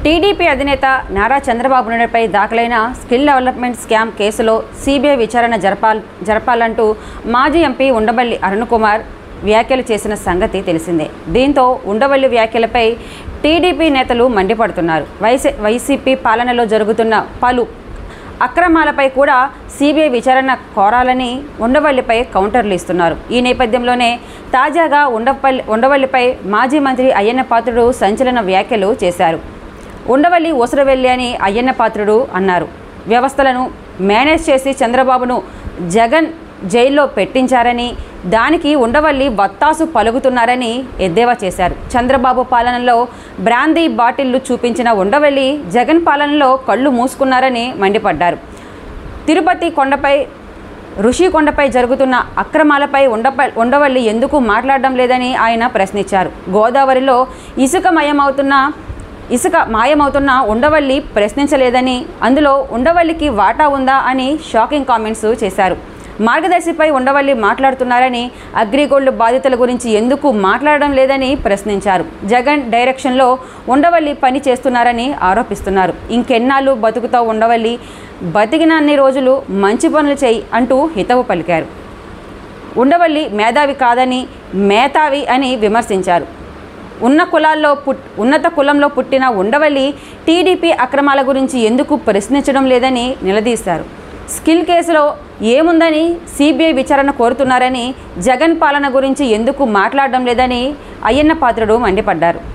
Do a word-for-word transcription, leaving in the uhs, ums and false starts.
TDP అధినేత నారా చంద్రబాబు నాయుడుపై దాఖలైన స్కిల్ డెవలప్మెంట్ స్కామ్ కేసులో సీబీఐ విచారణ జరపాల్ జరపాలంటూ మాజీ ఎంపీ ఉండవల్లి అరుణ్ కుమార్ వ్యాఖ్యలు చేసిన సంగతి తెలిసిందే. దీంతో ఉండవల్లి వ్యాఖ్యలపై టీడీపీ నేతలు మండిపడుతున్నారు. వైసీ వైసీపీ పాలనలో జరుగుతున్న పలు అక్రమాలపై కూడా సీబీఐ విచారణ కోరాలని ఉండవల్లిపై కౌంటర్లు ఇస్తున్నారు. ఈ నేపథ్యంలోనే తాజాగా ఉండపల్లి ఉండవల్లిపై మాజీ మంత్రి అయ్యన్న పాత్రుడు సంచలన వ్యాఖ్యలు చేశారు. ఉండవల్లి ఊసరవెల్లి అని అయ్యన్న పాత్రుడు అన్నారు. వ్యవస్థలను మేనేజ్ చేసి చంద్రబాబును జగన్ జైల్లో పెట్టించారని, దానికి ఉండవల్లి వత్తాసు పలుకుతున్నారని ఎద్దేవా చేశారు. చంద్రబాబు పాలనలో బ్రాందీ బాటిళ్లు చూపించిన ఉండవల్లి జగన్ పాలనలో కళ్ళు మూసుకున్నారని మండిపడ్డారు. తిరుపతి కొండపై ఋషికొండపై జరుగుతున్న అక్రమాలపై ఉండప ఉండవల్లి ఎందుకు మాట్లాడడం లేదని ఆయన ప్రశ్నించారు. గోదావరిలో ఇసుక మయమవుతున్న ఇసుక మాయమవుతున్న ఉండవల్లి ప్రశ్నించలేదని, అందులో ఉండవల్లికి వాటా ఉందా అని షాకింగ్ కామెంట్స్ చేశారు. మార్గదర్శిపై ఉండవల్లి మాట్లాడుతున్నారని, అగ్రిగోల్డ్ బాధితుల గురించి ఎందుకు మాట్లాడడం లేదని ప్రశ్నించారు. జగన్ డైరెక్షన్లో ఉండవల్లి పని చేస్తున్నారని ఆరోపిస్తున్నారు. ఇంకెన్నాళ్ళు బతుకుతావు ఉండవల్లి, బతికినన్ని రోజులు మంచి పనులు చేయి అంటూ హితవు పలికారు. ఉండవల్లి మేధావి కాదని మేధావి అని విమర్శించారు. ఉన్న కులాల్లో పుట్ ఉన్నత కులంలో పుట్టిన ఉండవల్లి టీడీపీ అక్రమాల గురించి ఎందుకు ప్రశ్నించడం లేదని నిలదీశారు. స్కిల్ కేసులో ఏముందని సీబీఐ విచారణ కోరుతున్నారని, జగన్ పాలన గురించి ఎందుకు మాట్లాడడం లేదని అయ్యన్న పాత్రుడు మండిపడ్డారు.